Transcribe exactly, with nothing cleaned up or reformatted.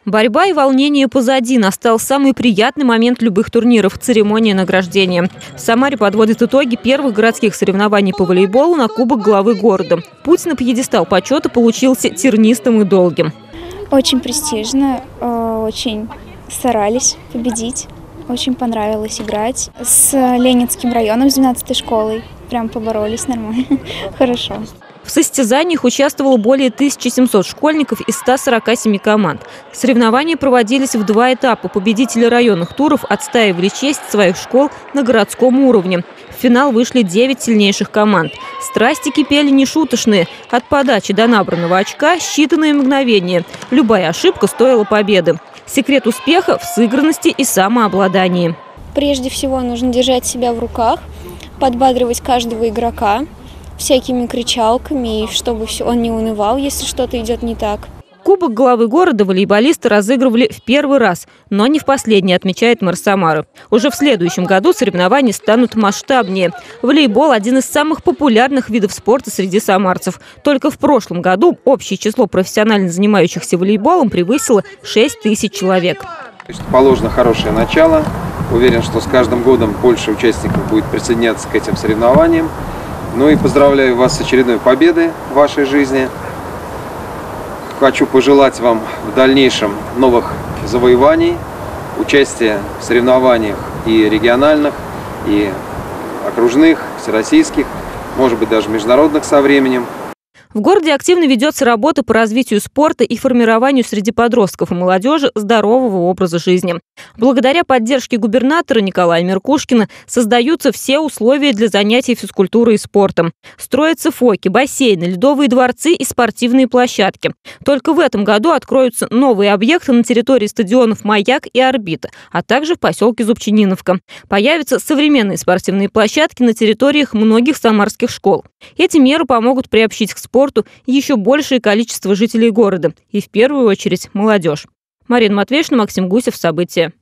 Борьба и волнение позади. Настал самый приятный момент любых турниров – церемония награждения. В Самаре подводят итоги первых городских соревнований по волейболу на Кубок главы города. Путь на пьедестал почета получился тернистым и долгим. Очень престижно, очень старались победить. Очень понравилось играть. С Ленинским районом, с двенадцатой школой. Прям поборолись нормально. Хорошо. В состязаниях участвовало более тысячи семисот школьников из ста сорока семи команд. Соревнования проводились в два этапа. Победители районных туров отстаивали честь своих школ на городском уровне. В финал вышли девять сильнейших команд. Страсти кипели нешуточные. От подачи до набранного очка считанные мгновения. Любая ошибка стоила победы. Секрет успеха в сыгранности и самообладании. Прежде всего нужно держать себя в руках, подбадривать каждого игрока всякими кричалками, чтобы он не унывал, если что-то идет не так. Кубок главы города волейболисты разыгрывали в первый раз, но не в последний, отмечает мэр Самары. Уже в следующем году соревнования станут масштабнее. Волейбол – один из самых популярных видов спорта среди самарцев. Только в прошлом году общее число профессионально занимающихся волейболом превысило шесть тысяч человек. Положено хорошее начало. Уверен, что с каждым годом больше участников будет присоединяться к этим соревнованиям. Ну и поздравляю вас с очередной победой в вашей жизни. Хочу пожелать вам в дальнейшем новых завоеваний, участия в соревнованиях и региональных, и окружных, всероссийских, может быть, даже международных со временем. В городе активно ведется работа по развитию спорта и формированию среди подростков и молодежи здорового образа жизни. Благодаря поддержке губернатора Николая Меркушкина создаются все условия для занятий физкультурой и спортом. Строятся фоки, бассейны, ледовые дворцы и спортивные площадки. Только в этом году откроются новые объекты на территории стадионов «Маяк» и «Орбита», а также в поселке Зубчининовка. Появятся современные спортивные площадки на территориях многих самарских школ. Эти меры помогут приобщить к спорту еще большее количество жителей города и, в первую очередь, молодежь. Марина Матвеевна, Максим Гусев. События.